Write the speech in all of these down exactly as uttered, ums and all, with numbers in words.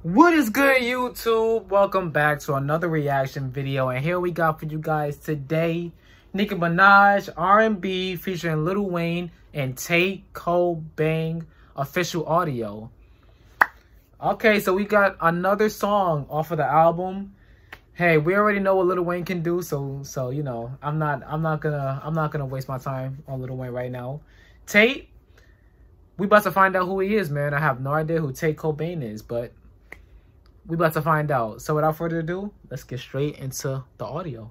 What is good, YouTube? Welcome back to another reaction video, and here we got for you guys today Nicki Minaj R and B featuring Lil Wayne and Tate Cobain official audio. Okay, so we got another song off of the album. Hey, we already know what Lil Wayne can do, so so you know, I'm not I'm not gonna I'm not gonna waste my time on Lil Wayne right now. Tate, we about to find out who he is, man. I have no idea who Tate Cobain is, but we about to find out. So without further ado, let's get straight into the audio.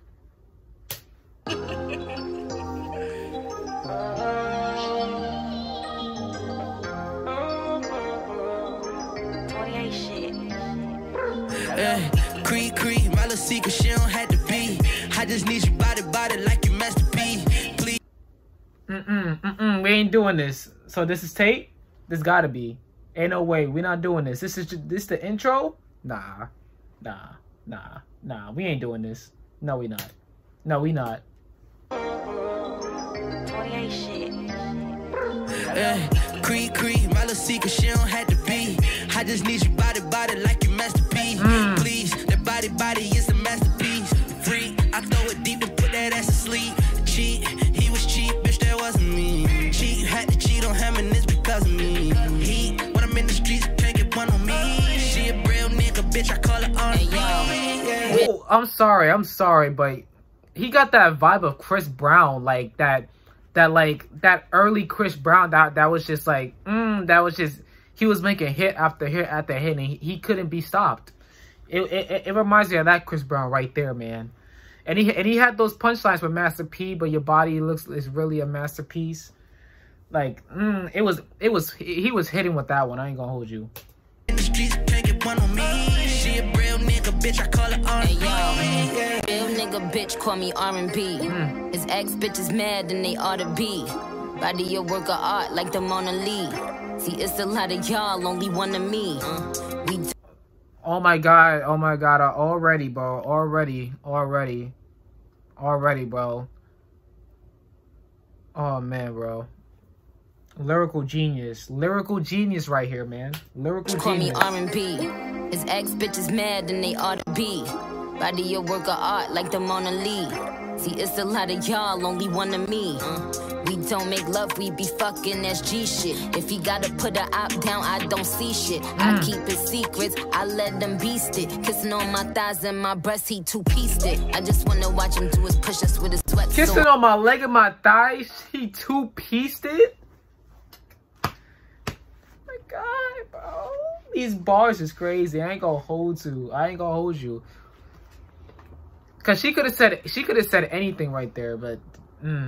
Hey, Creed, Creed, my little secret, she don't have to be. I just need you body, body like your masterpiece. Please. Mm-mm, mm-mm, we ain't doing this. So this is Tate? This gotta be. Ain't no way, we not doing this. This is just, this the intro? Nah, nah, nah, nah. We ain't doing this. No, we not. No, we not. twenty-eight shit. Hey, Creed, Creed, my little secret, she don't have to be. I just need you body, body like your masterpiece. Mm. Please, that body, body is a masterpiece. Free, I throw it deep and put that ass to sleep. Cheat, he was cheap, bitch, that wasn't me. Cheat, had to cheat on him and it's because of me. He, when I'm in the streets, can't get one on me. She a real nigga, bitch, I call her on me. Oh, I'm sorry, I'm sorry, but he got that vibe of Chris Brown, like that, that like that early Chris Brown. That that was just like, mm, that was just he was making hit after hit after hit, and he, he couldn't be stopped. It, it it reminds me of that Chris Brown right there, man. And he and he had those punchlines with Master P, but your body looks is really a masterpiece. Like, mm, it was it was he was hitting with that one. I ain't gonna hold you. In the streets, can't get one on me. She a real nigga, bitch, I call her R and B. Hey, real nigga, bitch, call me R and B. Mm. His ex bitch is mad and they ought to be. Body a work of art like the Mona Lisa. See, it's a lot of y'all, only one of me. Uh, we oh my god, oh my god, already, bro. Already, already, already, bro. Oh man, bro. Lyrical genius. Lyrical genius right here, man. Lyrical call genius. Call me R and B. His ex bitch is mad and they ought to be. Body a work of art like the Mona Lisa. See, it's a lot of y'all, only one of me. Uh, we don't make love, we be fucking, that's G shit. If he gotta put a op down, I don't see shit. Mm. I keep his secrets, I let them beast it. Kissing on my thighs and my breast, he two-pieced it. I just wanna watch him do his push-ups with his sweat. Kissing on my leg and my thighs, he two-pieced it? My God, bro. These bars is crazy. I ain't gonna hold you. I ain't gonna hold you. Cause she could have said she could have said anything right there, but mm.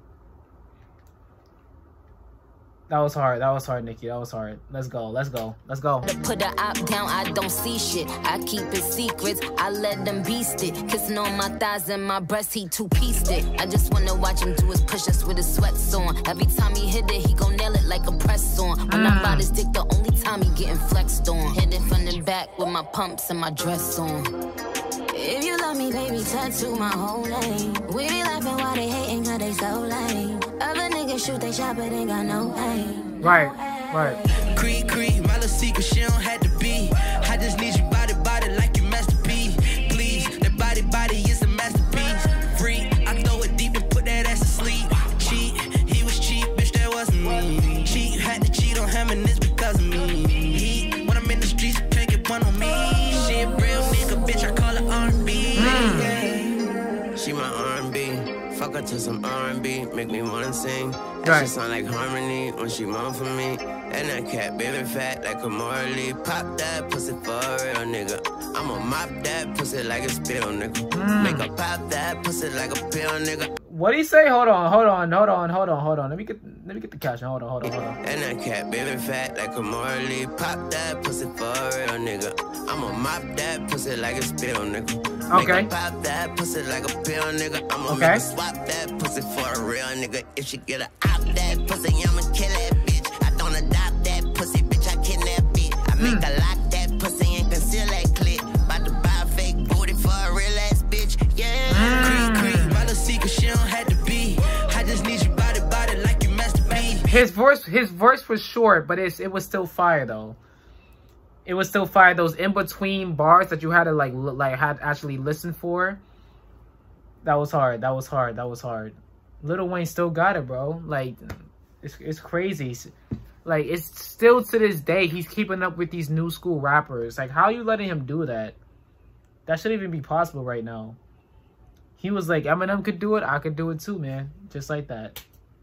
That was hard. That was hard, Nicki. That was hard. Let's go. Let's go. Let's go. Put the op down, I don't see shit. I keep his secrets, I let them beast it. Kissing on my thighs and my breast, he two-pieced it. I just wanna watch him do his push-ups with his sweats on. Every time he hit it, he gon' nail it like a press on. When mm. I ride his dick, the only time he getting flexed on. Hit it from the back with my pumps and my dress on. If you love me, baby, tattoo my whole name. We be laughing while they hating cause they so lame. Other niggas shoot they shot but they got no aim. Right, right. Creed, Creed, my little secret, she don't have to be. I just need you body, body like your masterpiece. Please, that body, body is a masterpiece. Free, I throw it deep and put that ass to sleep. Cheat, he was cheap, bitch, that wasn't me. Cheat, had to cheat on him and it's because of me. He, when I'm in the streets, can't get one on me. She a real nigga, bitch, I call her R and B. Mm. She my R and B. Fuck her to some R and B, make me wanna sing. That right. shit sound like harmony when she moan for me. And that cat baby fat like a Morley. Pop that pussy for a real nigga. I'ma mop that pussy like a spill, nigga. Mm. Make her pop that pussy like a pill, nigga. What do you say? Hold on, hold on, hold on, hold on, hold on. Let me get let me get the caption. Hold on, hold on, hold on. And that cat baby fat like a Morley. Pop that pussy for a real nigga. I'ma mop that pussy like a spill, nigga. Okay. Make her pop that pussy like a pill, nigga. I'ma okay. make her swap that pussy for a real nigga. If she get a op that pussy, I'ma kill that bitch. I don't adopt that pussy, bitch. I kidnap it. I make mm. her lock that pussy and conceal that clip. About to buy a fake booty for a real ass bitch. Yeah. Mm. Creed, Creed, my little secret, she don't have to be. I just need you body, body like your masterpiece. His voice, his voice was short, but it's it was still fire though. it was still fire. Those in between bars that you had to like like had actually listen for. That was hard. That was hard. That was hard. Lil Wayne still got it, bro. Like, it's it's crazy. Like, it's still to this day he's keeping up with these new school rappers. Like, how are you letting him do that? That shouldn't even be possible right now. He was like, Eminem could do it, I could do it too, man. Just like that.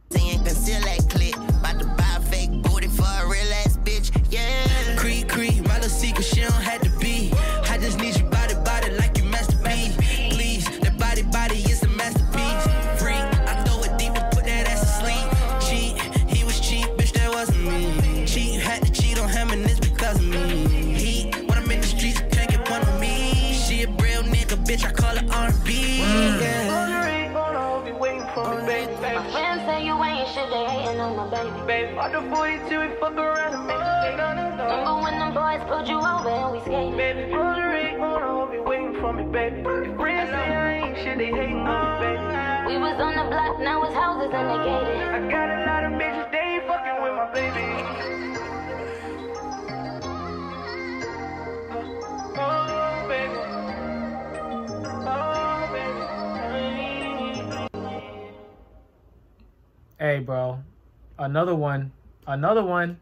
Yeah. Creep, creep, my little secret, she don't have to be. I just need you body, body like you masterpiece. Please, that body, body is a masterpiece. Freak, I throw it deep and put that ass to sleep. Cheat, he was cheap, bitch, that wasn't me. Cheat, had to cheat on him and it's because of me. He, when I'm in the streets, can't get one of me. She a real nigga, bitch, I call her R and B. Yeah. My friends say you ain't shit, they hating on my baby. Baby, all the forty-two, we fuck around and make it stay. Remember when them boys pulled you over and we skated? Baby, Rosary, on, I hope you waiting for me, baby. Your friends say I ain't shit, they hating on me, baby. We was on the block, now it's houses and they gated. I got a lot of bitches, they ain't fucking with my baby. Oh, baby. Oh, baby. Hey, bro. Another one. Another one.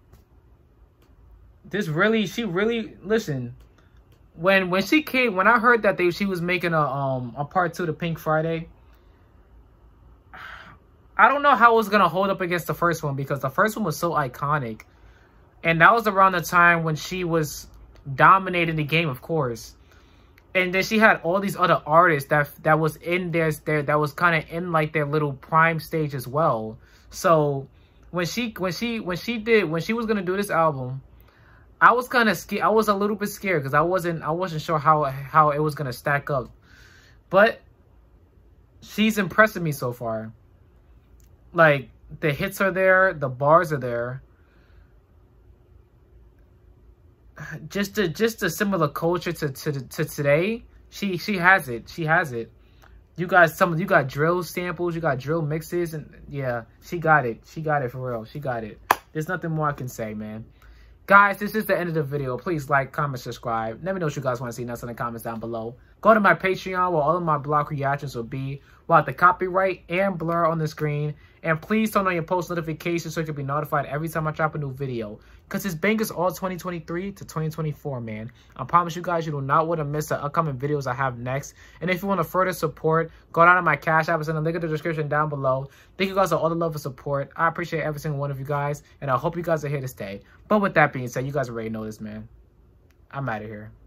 This really, she really, listen. When when she came, when I heard that they she was making a um a part two to Pink Friday, I don't know how it was gonna hold up against the first one because the first one was so iconic. And that was around the time when she was dominating the game, of course. And then she had all these other artists that that was in their, their that was kind of in like their little prime stage as well. So when she when she when she did when she was gonna do this album, I was kind of scared. I was a little bit scared because I wasn't I wasn't sure how how it was gonna stack up. But she's impressing me so far. Like, the hits are there, the bars are there. Just a just a similar culture to to to today. She she has it. She has it. You got some. You got drill samples. You got drill mixes, and yeah, she got it. She got it for real. She got it. There's nothing more I can say, man. Guys, this is the end of the video. Please like, comment, subscribe. Let me know what you guys want to see next in the comments down below. Go to my Patreon where all of my block reactions will be, while the copyright and blur on the screen. And please turn on your post notifications so you can be notified every time I drop a new video. Because this bangers all twenty twenty-three to twenty twenty-four, man. I promise you guys, you do not want to miss the upcoming videos I have next. And if you want to further support, go down to my Cash App. It's in the link in the description down below. Thank you guys for all the love and support. I appreciate every single one of you guys. And I hope you guys are here to stay. But with that being said, you guys already know this, man. I'm out of here.